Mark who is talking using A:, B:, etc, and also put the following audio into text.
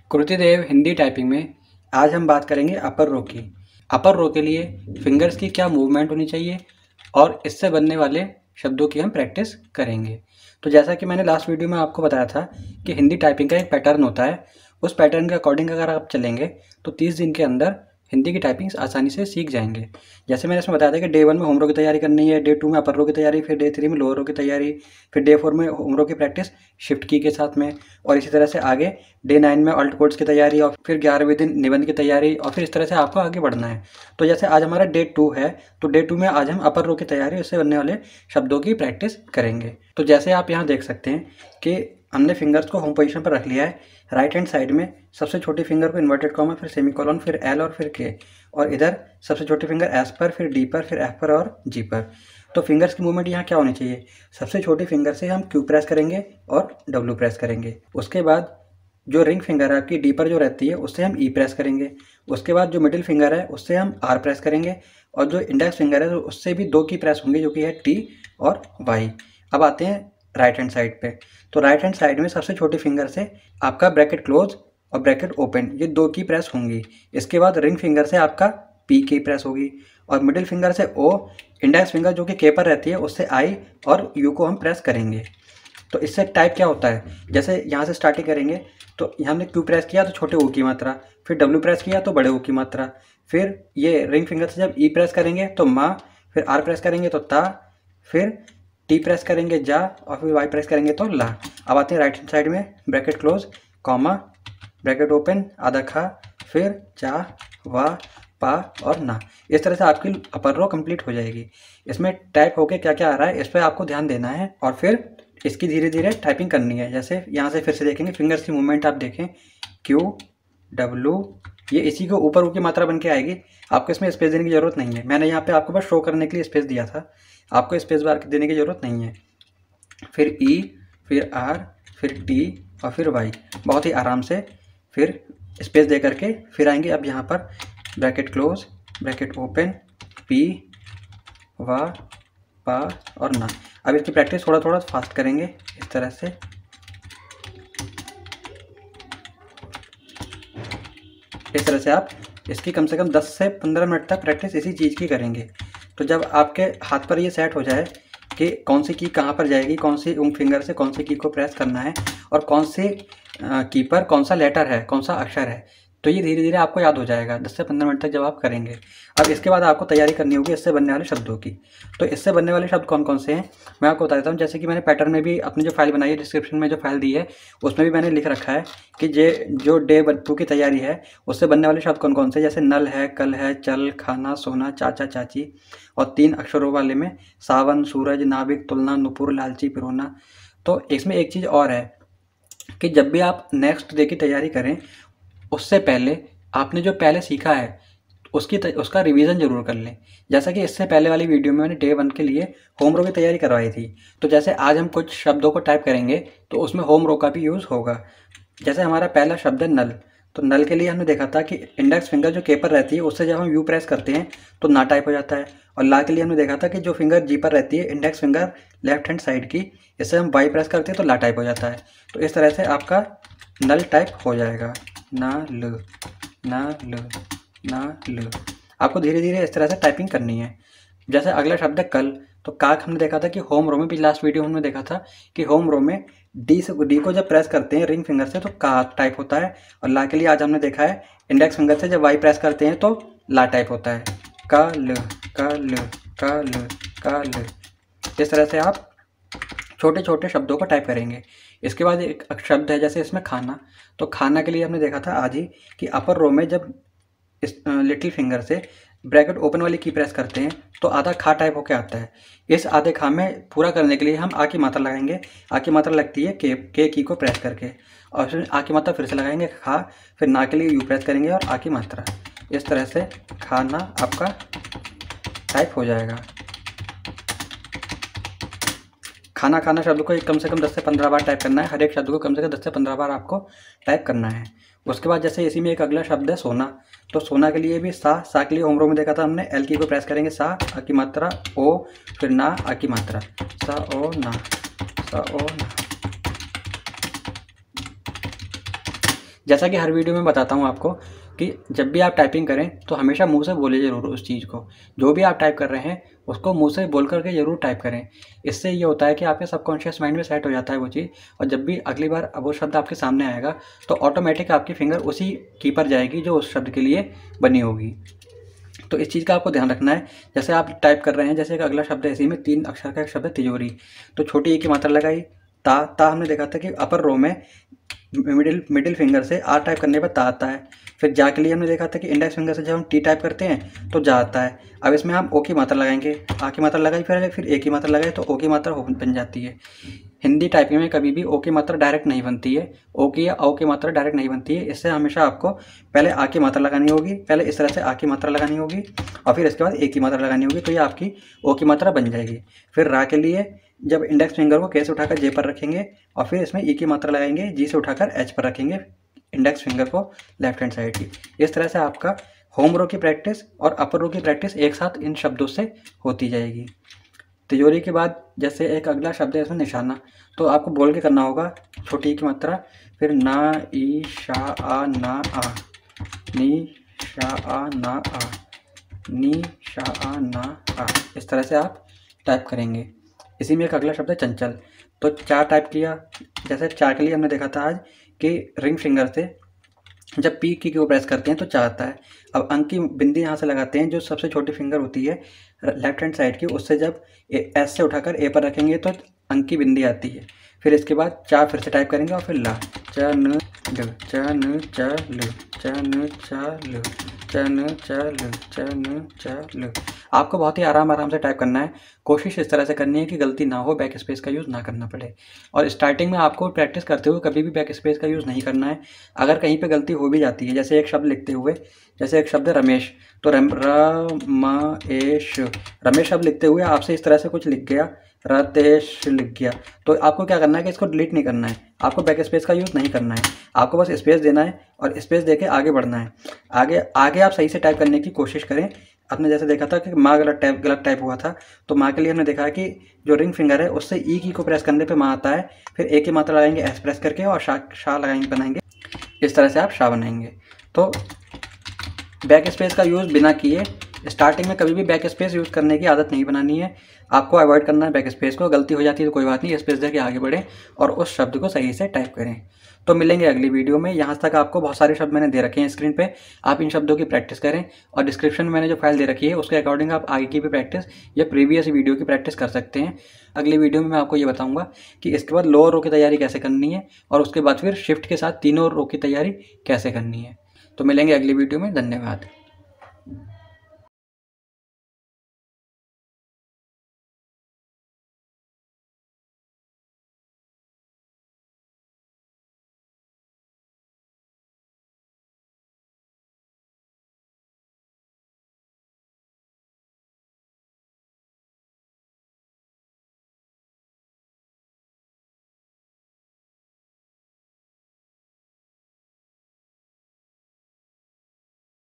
A: Kruti Dev Hindi typing में आज हम बात करेंगे अपर रो की। अपर रो के लिए फिंगर्स की क्या मूवमेंट होनी चाहिए और इससे बनने वाले शब्दों की हम प्रैक्टिस करेंगे। तो जैसा कि मैंने लास्ट वीडियो में आपको बताया था कि हिंदी टाइपिंग का एक पैटर्न होता है, उस पैटर्न के अकॉर्डिंग अगर आप चलेंगे तो 30 दिन के अंदर हिंदी की टाइपिंग आसानी से सीख जाएंगे। जैसे मैंने इसमें बताया था कि डे 1 में होम रो की तैयारी करनी है, डे 2 में अपर रो की तैयारी, फिर डे 3 में लोअर रो की तैयारी, फिर डे 4 में होम रो की प्रैक्टिस शिफ्ट की के साथ में, और इसी तरह से आगे डे 9 में ऑल्ट कोड्स की तैयारी, और फिर 11वें दिन निबंध की तैयारी, और फिर इस तरह से आपको आगे बढ़ना है। तो जैसे आज हमारा डे 2 है, तो डे 2 में आज हम अपर रो की तैयारी, उससे बनने वाले शब्दों की प्रैक्टिस करेंगे। तो जैसे आप यहाँ देख सकते हैं कि हमने फिंगर्स को होम पोजीशन पर रख लिया है। राइट हैंड साइड में सबसे छोटी फिंगर को इन्वर्टेड कॉमा, फिर सेमीकोलन, फिर एल और फिर के, और इधर सबसे छोटी फिंगर एस पर, फिर डी पर, फिर एफ पर और जी पर। तो फिंगर्स की मूवमेंट यहाँ क्या होनी चाहिए? सबसे छोटी फिंगर से हम क्यू प्रेस करेंगे और डब्ल्यू प्रेस करेंगे। उसके बाद जो रिंग फिंगर है आपकी डी पर जो रहती है, उससे हम ई प्रेस करेंगे। उसके बाद जो मिडिल फिंगर है उससे हम आर प्रेस करेंगे, और जो इंडेक्स फिंगर है तो उससे भी 2 की प्रेस होंगी, जो कि है टी और वाई। अब आते हैं राइट हैंड साइड पे। तो राइट हैंड साइड में सबसे छोटी फिंगर से आपका ब्रैकेट क्लोज और ब्रैकेट ओपन, ये 2 की प्रेस होंगी। इसके बाद रिंग फिंगर से आपका पी की प्रेस होगी, और मिडिल फिंगर से ओ, इंडेक्स फिंगर जो कि के पर रहती है उससे आई और यू को हम प्रेस करेंगे। तो इससे टाइप क्या होता है? जैसे यहाँ से स्टार्टिंग करेंगे तो यहाँ हमने क्यू प्रेस किया तो छोटे ओ की मात्रा, फिर डब्ल्यू प्रेस किया तो बड़े ओ की मात्रा, फिर ये रिंग फिंगर से जब ई प्रेस करेंगे तो माँ, फिर आर प्रेस करेंगे तो ता, फिर टी प्रेस करेंगे जा, और फिर वाई प्रेस करेंगे तो ला। अब आते हैं राइट हैंड साइड में, bracket close, comma, bracket open, आधा खा, फिर चा, वा, पा और ना। इस तरह से आपकी अपर रो कंप्लीट हो जाएगी। इसमें टाइप होके क्या क्या आ रहा है इस पर आपको ध्यान देना है, और फिर इसकी धीरे धीरे टाइपिंग करनी है। जैसे यहाँ से फिर से देखेंगे, फिंगर्स की मूवमेंट आप देखें, क्यू, डब्लू, ये इसी को ऊपर की मात्रा बन के आएगी। आपको इसमें स्पेस देने की ज़रूरत नहीं है, मैंने यहाँ पे आपको बस शो करने के लिए स्पेस दिया था, आपको स्पेस बार देने की ज़रूरत नहीं है। फिर ई, फिर आर, फिर टी और फिर वाई, बहुत ही आराम से फिर स्पेस दे करके फिर आएंगे। अब यहाँ पर bracket close, bracket open, P, वा, पा और ना। अब इसकी प्रैक्टिस थोड़ा थोड़ा फास्ट करेंगे इस तरह से। इस तरह से आप इसकी कम से कम 10 से 15 मिनट तक प्रैक्टिस इसी चीज़ की करेंगे। तो जब आपके हाथ पर ये सेट हो जाए कि कौन सी की कहाँ पर जाएगी, कौन सी फिंगर से कौन सी की को प्रेस करना है, और कौन सी की पर कौन सा लेटर है, कौन सा अक्षर है, तो ये धीरे धीरे आपको याद हो जाएगा 10 से 15 मिनट तक जब आप करेंगे। अब इसके बाद आपको तैयारी करनी होगी इससे बनने वाले शब्दों की। तो इससे बनने वाले शब्द कौन कौन से हैं मैं आपको बता देता हूँ। जैसे कि मैंने पैटर्न में भी अपनी जो फाइल बनाई है, डिस्क्रिप्शन में जो फाइल दी है उसमें भी मैंने लिख रखा है कि जो डे 2 की तैयारी है उससे बनने वाले शब्द कौन कौन से, जैसे नल है, कल है, चल, खाना, सोना, चाचा, चाची, और 3 अक्षरों वाले में सावन, सूरज, नाविक, तुलना, नुपुर, लालची, पिरोना। तो इसमें एक चीज़ और है कि जब भी आप नेक्स्ट डे की तैयारी करें उससे पहले आपने जो पहले सीखा है उसका रिवीजन जरूर कर लें। जैसा कि इससे पहले वाली वीडियो में मैंने डे 1 के लिए होम रो की तैयारी करवाई थी। तो जैसे आज हम कुछ शब्दों को टाइप करेंगे तो उसमें होम रो का भी यूज़ होगा। जैसे हमारा पहला शब्द है नल, तो नल के लिए हमने देखा था कि इंडेक्स फिंगर जो के पर रहती है उससे जब हम यू प्रेस करते हैं तो ना टाइप हो जाता है। और ला के लिए हमने देखा था कि जो फिंगर जी पर रहती है, index finger left hand side की, इससे हम वाई प्रेस करते हैं तो ला टाइप हो जाता है। तो इस तरह से आपका नल टाइप हो जाएगा, ना ल, ना ल, ना ल। आपको धीरे धीरे इस तरह से टाइपिंग करनी है। जैसे अगला शब्द है कल, तो काक हमने देखा था कि होम रो में भी, लास्ट वीडियो हमने देखा था कि होम रो में डी को जब प्रेस करते हैं रिंग फिंगर से तो का टाइप होता है, और ला के लिए आज हमने देखा है इंडेक्स फिंगर से जब वाई प्रेस करते हैं तो ला टाइप होता है, का ल, का ल, का ल, का ल। इस तरह से आप छोटे छोटे शब्दों को टाइप करेंगे। इसके बाद एक शब्द है जैसे इसमें खाना, तो खाना के लिए हमने देखा था आज ही कि अपर रो में जब इस लिटिल फिंगर से ब्रैकेट ओपन वाली की प्रेस करते हैं तो आधा खा टाइप होके आता है। इस आधे खा में पूरा करने के लिए हम आ की मात्रा लगाएंगे। आ की मात्रा लगती है के की को प्रेस करके, और फिर आ की मात्रा फिर से लगाएंगे खा, फिर ना के लिए यू प्रेस करेंगे और आ की मात्रा। इस तरह से खाना आपका टाइप हो जाएगा। खाना खाना शब्द को कम से कम 10 से 15 बार टाइप करना है। हर एक शब्द को कम से कम 10 से 15 बार आपको टाइप करना है। उसके बाद जैसे इसी में एक अगला शब्द है सोना, तो सोना के लिए भी सा के लिए होम रो में देखा था हमने, एल की को प्रेस करेंगे सा, आ की मात्रा ओ, फिर ना, आ की मात्रा सा ओ ना, सा ओ ना। जैसा कि हर वीडियो में बताता हूँ आपको कि जब भी आप टाइपिंग करें तो हमेशा मुंह से बोले ज़रूर उस चीज़ को, जो भी आप टाइप कर रहे हैं उसको मुंह से बोल करके ज़रूर टाइप करें। इससे ये होता है कि आपके सबकॉन्शियस माइंड में सेट हो जाता है वो चीज़, और जब भी अगली बार वो शब्द आपके सामने आएगा तो ऑटोमेटिक आपकी फिंगर उसी की पर जाएगी जो उस शब्द के लिए बनी होगी। तो इस चीज़ का आपको ध्यान रखना है। जैसे आप टाइप कर रहे हैं, जैसे एक अगला शब्द है, इसी में 3 अक्षर का एक शब्द है तिजोरी, तो छोटी ई की मात्रा लगाई, ता हमने देखा था कि अपर रो में मिडिल फिंगर से आ टाइप करने पर ता आता है। फिर जा के लिए हमने देखा था कि इंडेक्स फिंगर से जब हम टी टाइप करते हैं तो जा आता है। अब इसमें हम ओ की मात्रा लगाएंगे, आ की मात्रा लगाई, फिर ए की मात्रा लगाई तो ओ की मात्रा बन जाती है। हिंदी टाइपिंग में कभी भी ओ की मात्रा डायरेक्ट नहीं बनती है, ओ की या औ की मात्रा डायरेक्ट नहीं बनती है। इससे हमेशा आपको पहले आ की मात्रा लगानी होगी, पहले इस तरह से आ की मात्रा लगानी होगी और फिर इसके बाद ए की मात्रा लगानी होगी, तो ये आपकी ओ की मात्रा बन जाएगी। फिर रा के लिए जब इंडेक्स फिंगर को के से उठाकर जे पर रखेंगे और फिर इसमें ई की मात्रा लगाएंगे, जी से उठाकर एच पर रखेंगे इंडेक्स फिंगर को लेफ्ट हैंड साइड की। इस तरह से आपका होम रो की प्रैक्टिस और अपर रो की प्रैक्टिस एक साथ इन शब्दों से होती जाएगी। तिजोरी के बाद जैसे एक अगला शब्द है इसमें निशाना, तो आपको बोल के करना होगा, छोटी की मात्रा, फिर ना ई शा आ ना आ, नी शा आ ना आ, नी शा आ ना आ, इस तरह से आप टाइप करेंगे। इसी में एक अगला शब्द है चंचल, तो चार टाइप किया। जैसे चार के लिए हमने देखा था आज कि रिंग फिंगर से जब पी की को प्रेस करते हैं तो चा आता है। अब अंक की बिंदी यहाँ से लगाते हैं, जो सबसे छोटी फिंगर होती है लेफ्ट हैंड साइड की, उससे जब एस से उठाकर ए पर रखेंगे तो अंक की बिंदी आती है। फिर इसके बाद चा फिर से टाइप करेंगे और फिर ला, च न ल, च न च ल, च न च ल, च न च ल, च न च ल। आपको बहुत ही आराम से टाइप करना है। कोशिश इस तरह से करनी है कि गलती ना हो, बैक स्पेस का यूज़ ना करना पड़े। और स्टार्टिंग में आपको प्रैक्टिस करते हुए कभी भी बैक स्पेस का यूज़ नहीं करना है। अगर कहीं पे गलती हो भी जाती है, जैसे एक शब्द लिखते हुए, जैसे एक शब्द है रमेश, तो रमेश शब्द लिखते हुए आपसे इस तरह से कुछ लिख गया, रतेश लिख गया, तो आपको क्या करना है कि इसको डिलीट नहीं करना है, आपको बैक स्पेस का यूज़ नहीं करना है, आपको बस स्पेस देना है और स्पेस देके आगे बढ़ना है। आगे आप सही से टाइप करने की कोशिश करें। आपने जैसे देखा था कि माँ गलत टाइप हुआ था, तो माँ के लिए हमने देखा है कि जो रिंग फिंगर है उससे ई की को प्रेस करने पे माँ आता है, फिर ए की मात्रा लगाएंगे एस प्रेस करके और शाह लगाएंगे, बनाएंगे इस तरह से आप शाह बनाएंगे। तो बैक स्पेस का यूज़ बिना किए स्टार्टिंग में कभी भी बैक स्पेस यूज़ करने की आदत नहीं बनानी है, आपको अवॉइड करना है बैक स्पेस को। गलती हो जाती है तो कोई बात नहीं, स्पेस देके आगे बढ़ें और उस शब्द को सही से टाइप करें। तो मिलेंगे अगली वीडियो में। यहाँ तक आपको बहुत सारे शब्द मैंने दे रखे हैं स्क्रीन पे, आप इन शब्दों की प्रैक्टिस करें और डिस्क्रिप्शन में मैंने जो फाइल दे रखी है उसके अकॉर्डिंग आप आगे की भी प्रैक्टिस या प्रीवियस वीडियो की प्रैक्टिस कर सकते हैं। अगली वीडियो में मैं आपको ये बताऊँगा कि इसके बाद लोअर रो की तैयारी कैसे करनी है और उसके बाद फिर शिफ्ट के साथ तीनों रो की तैयारी कैसे करनी है। तो मिलेंगे अगली वीडियो में, धन्यवाद।